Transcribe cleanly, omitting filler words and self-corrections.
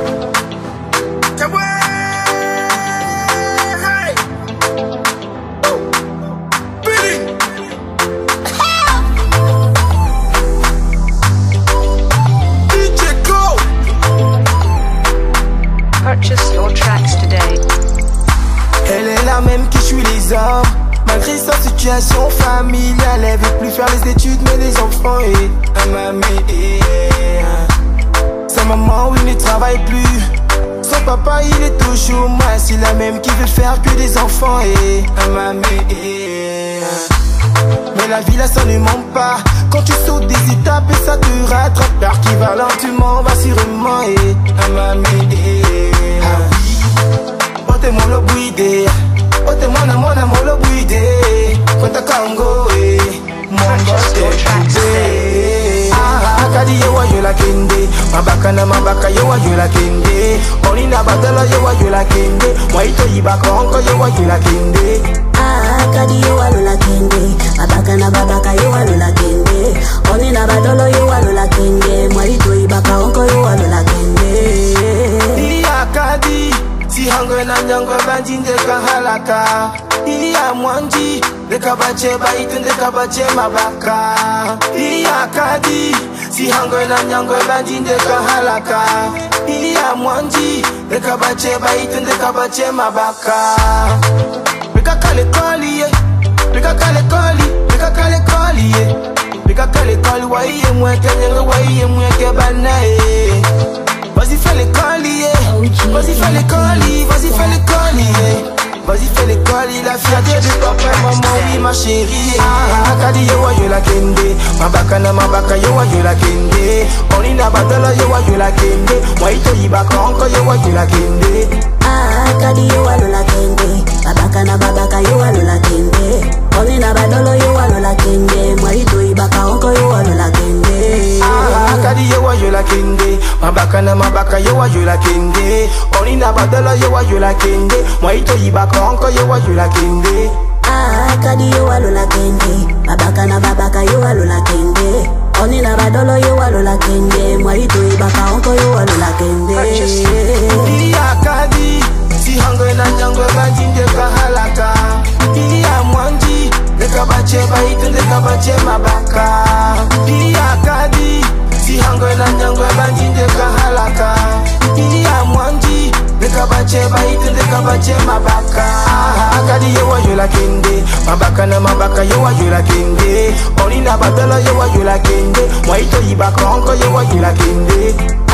Purchase your tracks today. Elle est la même qui suit les hommes. Malgré sa situation familiale, elle veut plus faire les études mais des enfants et sa maman oui ne travaille plus. Son papa il est toujours mal. C'est la même qui veut faire que des enfants et mais la vie là ça ne ment pas. Quand tu sautes des étapes et ça te rattrape. L'heure qui va lentement va sûrement et moi le bouidé, oh t'es mon amour le bouidé. Quand t'as kango eh, mon gosse ah kadi yewa yo la kende, mabaka na mabaka yewa yo la kende. Olina badala yewa yo la kende, waito yibaka onko yewa yo la kende. Ah kadi yewa lo la kende, mabaka na babaka yewa lo la kende. Olina badala yewa lo la kende, waito yibaka onko yewa lo la kende. Iya kadi si hangwe na nyangwe banji ndeka halaka. Iya mwanji ndeka bache baitu ndeka bache mabaka. Iya kadi si hangwe na nyangwe banji ndeka halaka. Iya mwanji ndeka bache baitu ndeka bache mabaka. Bika kale koli ye, bika kale koli, bika kale koli ye. Bika kale koli wa iye mweke nyenge wa iye mweke banae. Vas-y fais l'école, vas-y fais l'école, vas-y fais l'école, vas-y fais l'école, la fierté de papa et maman, oui ma chérie. Ah, kadi yewa yo la kende, mabaka na mabaka yewa yo la kende. Olina badala yewa yo la kende, waito yibaka onko yewa yo la kende. Ah, kadi yewa lo la kende, mabaka na babaka yewa lo la kende. Olina badala yewa lo la kende, waito yibaka onko yewa lo la kende. Ah, kadi yewa yo la kende, mabaka na mabaka yewa yo la kende. Olina badala yewa yo la kende, waito yibaka onko yewa yo la kende. Ah, kadi yewa lo la kende, mabaka na babaka yewa lo la kende. Olina badala yewa lo la kende, waito yibaka onko yewa lo la kende. Iya kadi si hangwe na nyangwe banji ndeka halaka. Iya mwanji ndeka bache baitu ndeka bache mabaka. Iya kadi si hangwe na nyangwe banji ndeka halaka. Iya mwanji ndeka bache baitu ndeka bache mabaka. Kadi yewa yo la kende, mabaka na mabaka yewa yo la kende. Olina badala yewa yo la kende, waito yibaka onko yewa yo la kende.